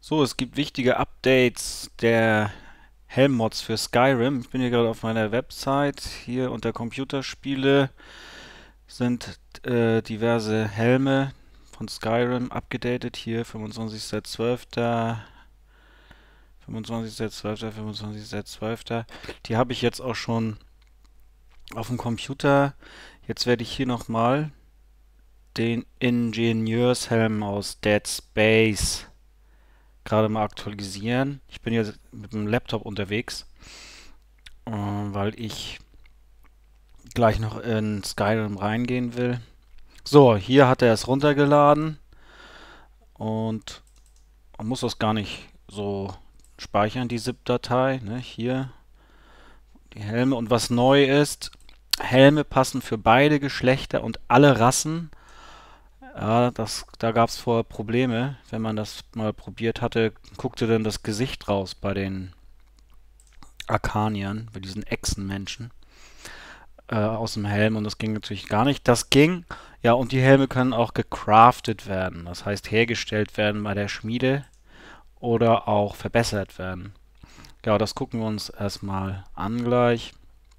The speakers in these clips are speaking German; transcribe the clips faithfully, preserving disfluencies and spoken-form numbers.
So, es gibt wichtige Updates der Helm-Mods für Skyrim. Ich bin hier gerade auf meiner Website. Hier unter Computerspiele sind äh, diverse Helme von Skyrim abgedatet. Hier fünfundzwanzigster zwölfter fünfundzwanzigster zwölfter fünfundzwanzigster zwölfter Die habe ich jetzt auch schon auf dem Computer. Jetzt werde ich hier nochmal den Ingenieurshelm aus Dead Space gerade mal aktualisieren. Ich bin jetzt mit dem Laptop unterwegs, äh, weil ich gleich noch in Skyrim reingehen will. So, hier hat er es runtergeladen und man muss das gar nicht so speichern, die ZIP-Datei. Ne? Hier die Helme. Und was neu ist, Helme passen für beide Geschlechter und alle Rassen. Ja, das, da gab es vorher Probleme. Wenn man das mal probiert hatte, guckte dann das Gesicht raus bei den Arkaniern, bei diesen Echsenmenschen äh, aus dem Helm, und das ging natürlich gar nicht. Das ging, ja, und die Helme können auch gecraftet werden, das heißt hergestellt werden bei der Schmiede oder auch verbessert werden. Ja, das gucken wir uns erstmal an gleich.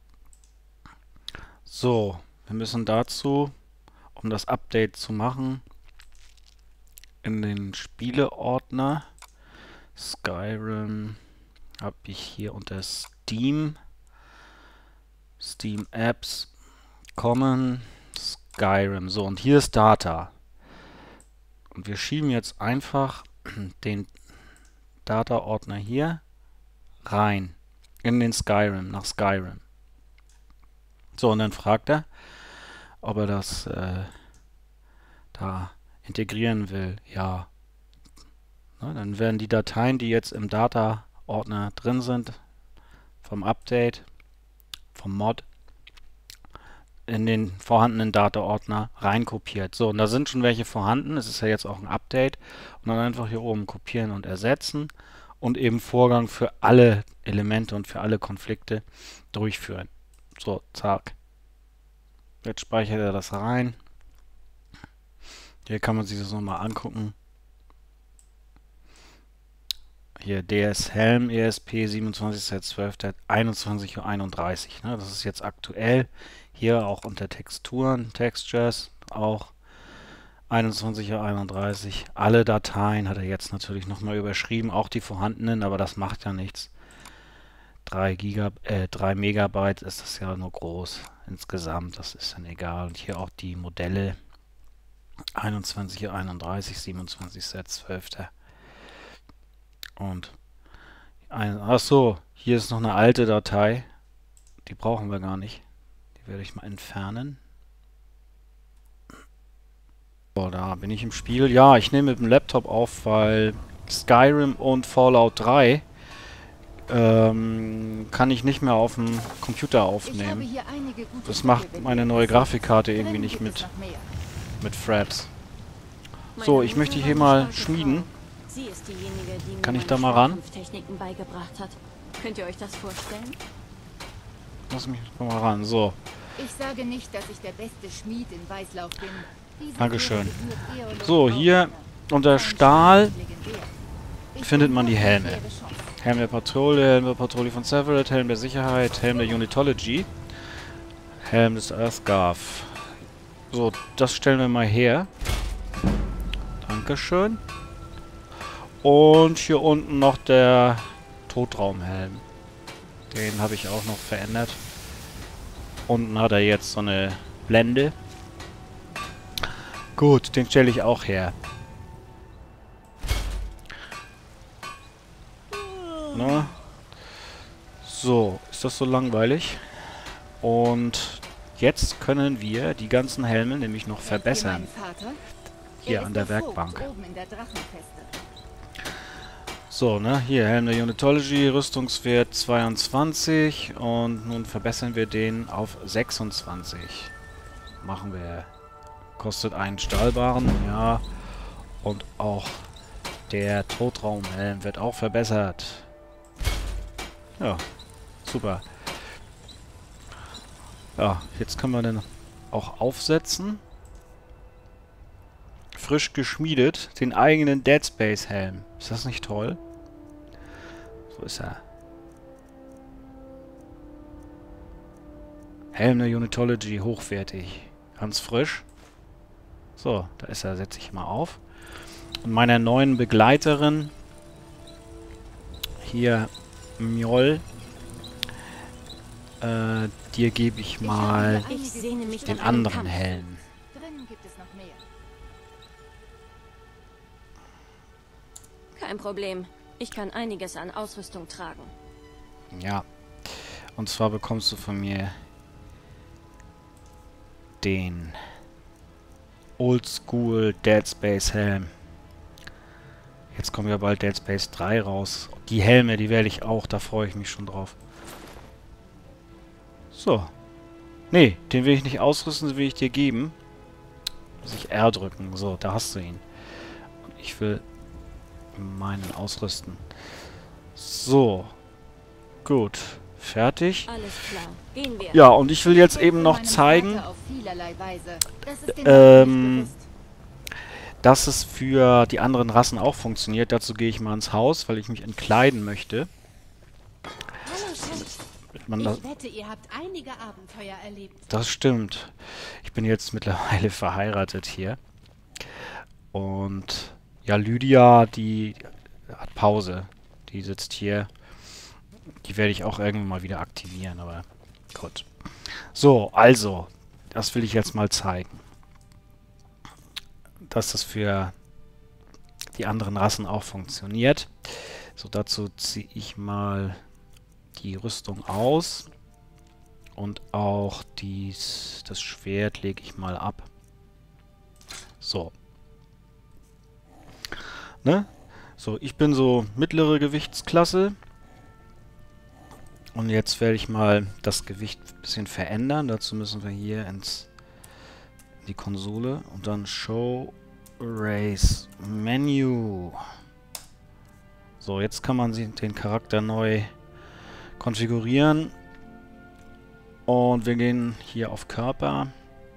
So, wir müssen dazu, um das Update zu machen, in den Spieleordner Skyrim habe ich hier unter Steam, Steam Apps, Common, Skyrim. So, und hier ist Data. Und wir schieben jetzt einfach den Data-Ordner hier rein in den Skyrim, nach Skyrim. So, und dann fragt er, ob er das äh, da integrieren will. Ja. Na, dann werden die Dateien, die jetzt im Data-Ordner drin sind, vom Update, vom Mod, in den vorhandenen Data-Ordner reinkopiert. So, und da sind schon welche vorhanden. Es ist ja jetzt auch ein Update. Und dann einfach hier oben kopieren und ersetzen und eben Vorgang für alle Elemente und für alle Konflikte durchführen. So, zack. Jetzt speichert er das rein. Hier kann man sich das nochmal angucken. Hier D S Helm E S P siebenundzwanzigster zwölfter einundzwanzig Uhr einunddreißig. Ne? Das ist jetzt aktuell. Hier auch unter Texturen, Textures, auch einundzwanzig Uhr einunddreißig. Alle Dateien hat er jetzt natürlich nochmal überschrieben, auch die vorhandenen, aber das macht ja nichts. drei Giga, äh, drei Megabyte ist das ja nur groß insgesamt, das ist dann egal. Und hier auch die Modelle einundzwanzig Uhr einunddreißig, siebenundzwanzigster zwölfter Und ein, ach so, hier ist noch eine alte Datei, die brauchen wir gar nicht. Die werde ich mal entfernen. So, da bin ich im Spiel. Ja, ich nehme mit dem Laptop auf, weil Skyrim und Fallout drei ähm, kann ich nicht mehr auf dem Computer aufnehmen. Das macht meine neue Grafikkarte irgendwie nicht mit, mit Fraps. So, ich möchte hier mal schmieden. Sie ist diejenige, die mir Kann ich meine da mal ran? Schwerkampftechniken beigebracht hat. Könnt ihr euch das vorstellen? Lass mich mal ran. So, Ich sage nicht, dass ich der beste Schmied in Weißlauf bin. Diese Dankeschön. Ehre gebührt Eolus So, hier Aufwärter. unter Kein Stahl Schmied ist legendär. Ich findet bin man die offen für Helme. ihre Chance. Helm der Patrouille, Helm der Patrouille von Severed, Helm der Sicherheit, Helm der Unitology, Helm des Earthguard. So, das stellen wir mal her. Dankeschön. Und hier unten noch der Totraumhelm. Den habe ich auch noch verändert. Unten hat er jetzt so eine Blende. Gut, den stelle ich auch her. Na? So, ist das so langweilig? Und jetzt können wir die ganzen Helme nämlich noch Kennt ihr verbessern. meinen Vater? Hier Er an ist der Vogt Werkbank. oben in der Drachenfeste. So, ne, hier Helm der Unitology, Rüstungswert zweiundzwanzig und nun verbessern wir den auf sechsundzwanzig. Machen wir. Kostet einen Stahlbarren, ja. Und auch der Totraumhelm wird auch verbessert. Ja, super. Ja, jetzt können wir den auch aufsetzen. frisch geschmiedet, den eigenen Dead Space Helm. Ist das nicht toll? So ist er. Helm der Unitology, hochwertig. Ganz frisch. So, da ist er, setze ich mal auf. Und meiner neuen Begleiterin, hier Mjol, äh, dir gebe ich mal Ich sehne mich den nach einem anderen Kampf. Helm. Drinnen gibt es noch mehr. Kein Problem. Ich kann einiges an Ausrüstung tragen. Ja. Und zwar bekommst du von mir den Oldschool Dead Space Helm. Jetzt kommt ja bald Dead Space drei raus. Die Helme, die werde ich auch, da freue ich mich schon drauf. So. Nee, den will ich nicht ausrüsten, den will ich dir geben. Muss ich R drücken. So, da hast du ihn. Und ich will meinen ausrüsten. So. Gut. Fertig. Alles klar. Gehen wir. Ja, und ich will jetzt eben noch Meinem zeigen, Vater auf vielerlei Weise. Das ist den Ähm, Leuten nicht bewusst. dass es für die anderen Rassen auch funktioniert. Dazu gehe ich mal ins Haus, weil ich mich entkleiden möchte. Hallo, Schatz. Man das, Ich wette, ihr habt einige Abenteuer erlebt. das stimmt. Ich bin jetzt mittlerweile verheiratet hier. Und ja, Lydia, die hat Pause. Die sitzt hier. Die werde ich auch irgendwann mal wieder aktivieren, aber gut. So, also, das will ich jetzt mal zeigen. Dass das für die anderen Rassen auch funktioniert. So, dazu ziehe ich mal die Rüstung aus. Und auch dies, das Schwert lege ich mal ab. So. Ne? So, ich bin so mittlere Gewichtsklasse. Und jetzt werde ich mal das Gewicht ein bisschen verändern. Dazu müssen wir hier ins die Konsole und dann Show Race Menu. So, jetzt kann man den Charakter neu konfigurieren. Und wir gehen hier auf Körper.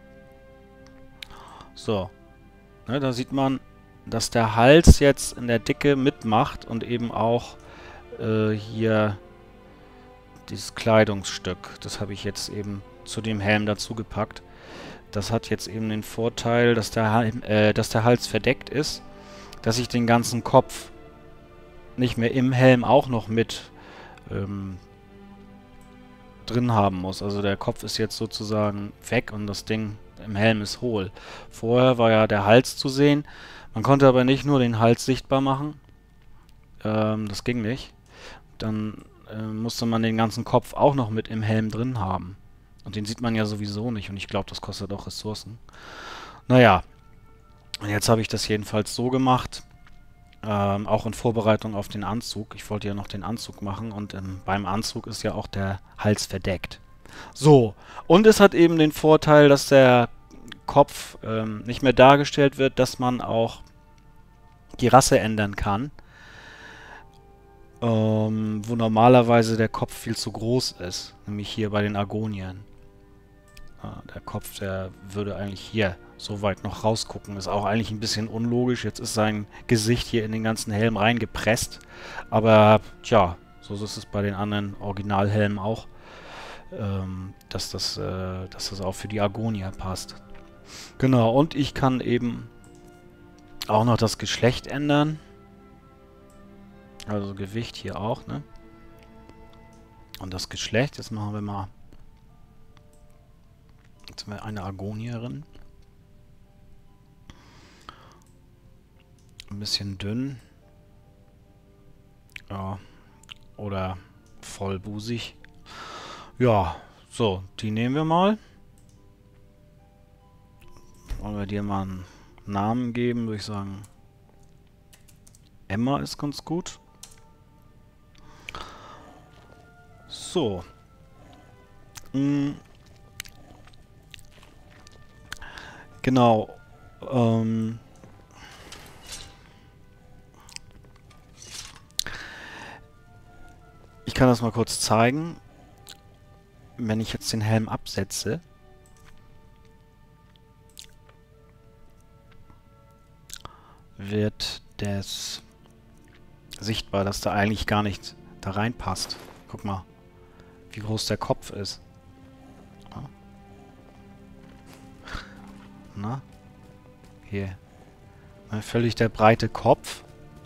So. Ne, da sieht man, dass der Hals jetzt in der Dicke mitmacht und eben auch äh, hier dieses Kleidungsstück. Das habe ich jetzt eben zu dem Helm dazu gepackt. Das hat jetzt eben den Vorteil, dass der, Helm, äh, dass der Hals verdeckt ist, dass ich den ganzen Kopf nicht mehr im Helm auch noch mit ähm, drin haben muss. Also der Kopf ist jetzt sozusagen weg und das Ding im Helm ist hohl. Vorher war ja der Hals zu sehen. Man konnte aber nicht nur den Hals sichtbar machen. Ähm, das ging nicht. Dann äh, musste man den ganzen Kopf auch noch mit im Helm drin haben. Und den sieht man ja sowieso nicht. Und ich glaube, das kostet auch Ressourcen. Naja. Und jetzt habe ich das jedenfalls so gemacht. Ähm, auch in Vorbereitung auf den Anzug. Ich wollte ja noch den Anzug machen. Und ähm, beim Anzug ist ja auch der Hals verdeckt. So. Und es hat eben den Vorteil, dass der Kopf ähm, nicht mehr dargestellt wird, dass man auch die Rasse ändern kann. Ähm, wo normalerweise der Kopf viel zu groß ist. Nämlich hier bei den Argoniern. Äh, der Kopf, der würde eigentlich hier so weit noch rausgucken. Ist auch eigentlich ein bisschen unlogisch. Jetzt ist sein Gesicht hier in den ganzen Helm reingepresst. Aber, tja, so ist es bei den anderen Originalhelmen auch. Ähm, dass, das, äh, dass das auch für die Argonier passt. Genau, und ich kann eben auch noch das Geschlecht ändern. Also Gewicht hier auch, ne? Und das Geschlecht, jetzt machen wir mal... Jetzt haben wir eine Argonierin. Ein bisschen dünn. Ja. Oder vollbusig. Ja, so, die nehmen wir mal. Wollen wir dir mal einen Namen geben, würde ich sagen. Emma ist ganz gut. So. Hm. Genau. Ähm. Ich kann das mal kurz zeigen. Wenn ich jetzt den Helm absetze. wird das sichtbar, dass da eigentlich gar nicht da reinpasst. Guck mal, wie groß der Kopf ist. Ja. Na? Hier. Na, völlig der breite Kopf.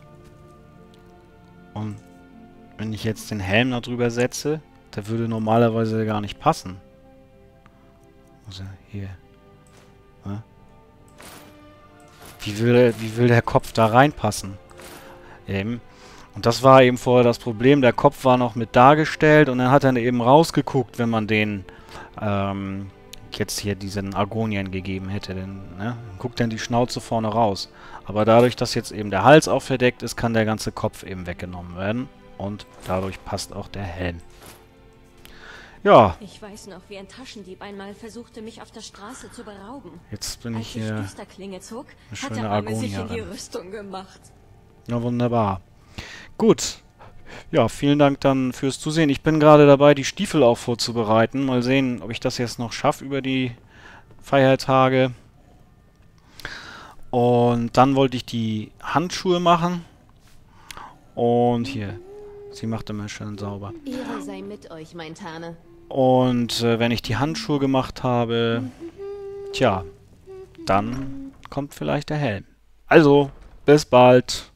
Und wenn ich jetzt den Helm da drüber setze, der würde normalerweise gar nicht passen. Also hier. Ja. Wie will, wie will der Kopf da reinpassen? Eben. Und das war eben vorher das Problem. Der Kopf war noch mit dargestellt und dann hat er eben rausgeguckt, wenn man den ähm, jetzt hier diesen Argonien gegeben hätte. Denn, ne? Dann guckt dann die Schnauze vorne raus. Aber dadurch, dass jetzt eben der Hals auch verdeckt ist, kann der ganze Kopf eben weggenommen werden. Und dadurch passt auch der Helm. Ja. Ich weiß noch, wie ein Taschendieb einmal versuchte, mich auf der Straße zu berauben. Jetzt bin Als ich die hier Schießerklinge zog, eine hat schöne der Arme sich in die Argonierin. Rüstung gemacht. Ja, wunderbar. Gut. Ja, vielen Dank dann fürs Zusehen. Ich bin gerade dabei, die Stiefel auch vorzubereiten. Mal sehen, ob ich das jetzt noch schaffe über die Feiertage. Und dann wollte ich die Handschuhe machen. Und hier, sie macht immer schön sauber. Ehre sei mit euch, mein Tane. Und äh, wenn ich die Handschuhe gemacht habe, tja, dann kommt vielleicht der Helm. Also, bis bald.